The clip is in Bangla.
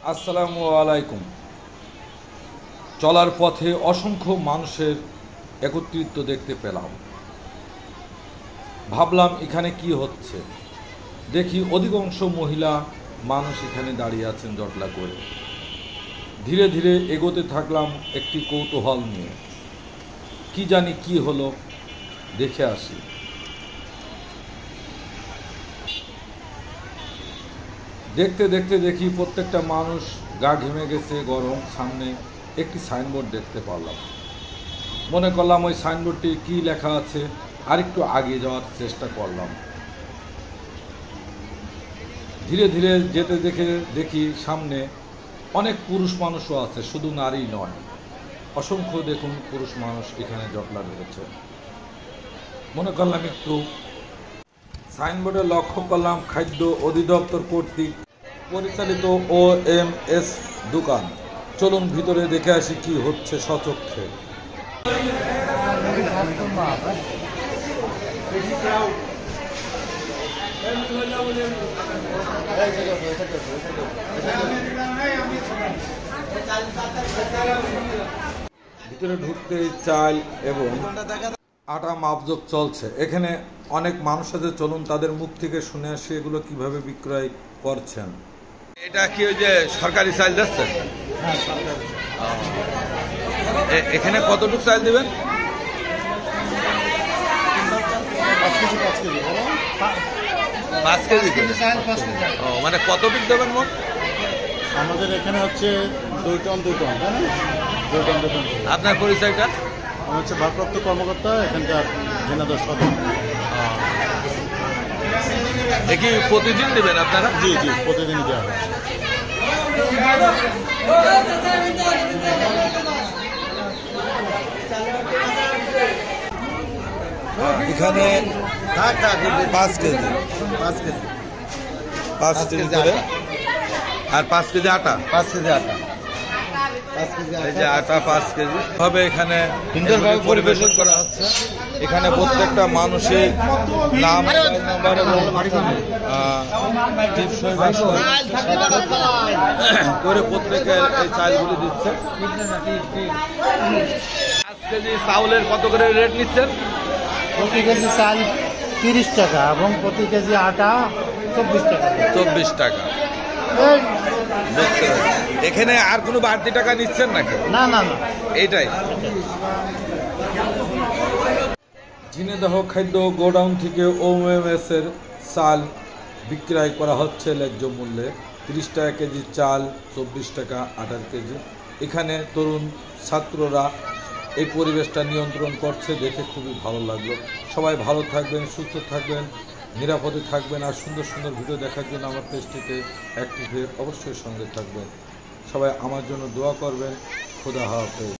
আসসালামু আলাইকুম। চলার পথে অসংখ্য মানুষের একত্রিত দেখতে পেলাম। ভাবলাম এখানে কি হচ্ছে। দেখি অধিকাংশ মহিলা মানুষ এখানে দাঁড়িয়ে আছেন জটলা করে। ধীরে ধীরে এগোতে থাকলাম একটি কৌতূহল নিয়ে। কি জানি কি হলো, দেখে আসি। দেখতে দেখতে দেখি প্রত্যেকটা মানুষ গা ঘেমে গেছে, গরম। সামনে একটি সাইনবোর্ড দেখতে পারলাম। মনে করলাম ওই সাইনবোর্ডটি কি লেখা আছে, আরেকটু আগে যাওয়ার চেষ্টা করলাম। ধীরে ধীরে যেতে দেখি সামনে অনেক পুরুষ মানুষও আছে, শুধু নারী নয়। অসংখ্য দেখুন পুরুষ মানুষ এখানে জটলা ধরেছে। মনে করলাম একটু সাইনবোর্ডে লক্ষ্য করলাম খাদ্য অধিদপ্তর কর্তৃক পরিচালিত OMS দোকান। চলুন ভিতরে দেখে আসি কি হচ্ছে সচক্ষে। ভিতরে ঢুকতে চাল এবং আটা মাপজোক চলছে। এখানে অনেক মানুষ আছে, চলুন তাদের মুখ থেকে শুনে আসি এগুলো কিভাবে বিক্রয় করছেন। এটা কি ওই যে সরকারি চাল যাচ্ছে? এখানে কতটুকু চাল দিবেন? 5 কেজি। ও, মানে কতটুকু দেবেন মোট? আমাদের এখানে হচ্ছে 2 টন, তাই না? 2 টন। আপনার পরিচয়টা? আমি হচ্ছে ভারপ্রাপ্ত কর্মকর্তা এখানকার ঝিনাইদহ সদর। এ কি প্রতিদিন দেবেন আপনারা? জি, প্রতিদিন দেওয়া হয়। এখানে 5 কেজি করে, আর 5 কেজি আটা। এই যে আটা 5 কেজি হবে এখানে সুন্দরভাবে পরিবেশন করা হচ্ছে। এখানে প্রত্যেকটা মানুষের নাম, নাম্বার এবং করে প্রত্যেকের এই চালগুলি দিচ্ছে। 5 কেজি চাউলের কত করে রেট নিচ্ছেন? প্রতি কেজি চাল 30 টাকা এবং প্রতি কেজি আটা 24 টাকা। 24 টাকা। এখানে আর কোনো বাড়তি টাকা নিচ্ছেন নাকি? না, এইটাই। ঝিনাইদহ খাদ্য গোডাউন থেকে OMS এর চাল বিক্রয় করা হচ্ছে ন্যায্য মূল্যে। 30 টাকা কেজি চাল, 24 টাকা আটার কেজি। এখানে তরুণ ছাত্ররা এই পরিবেশটা নিয়ন্ত্রণ করছে, দেখে খুবই ভালো লাগলো। সবাই ভালো থাকবেন, সুস্থ থাকবেন, নিরাপদে থাকবেন। আর সুন্দর সুন্দর ভিডিও দেখার জন্য আমার পেজটিতে অ্যাক্টিভ হয়ে অবশ্যই সঙ্গে থাকবেন। সবাই আমার জন্য দোয়া করবেন। খোদা হাফেজ।